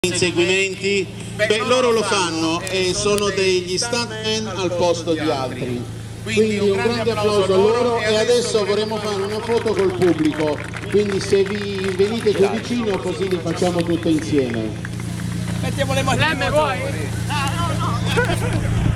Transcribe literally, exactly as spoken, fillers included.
inseguimenti, beh, loro lo fanno e sono degli stuntman al posto di altri, quindi un grande applauso a loro. E adesso vorremmo fare una foto col pubblico, quindi se vi venite più vicino così li facciamo tutte insieme. Mettiamo le mani. Vuoi? No, no, no.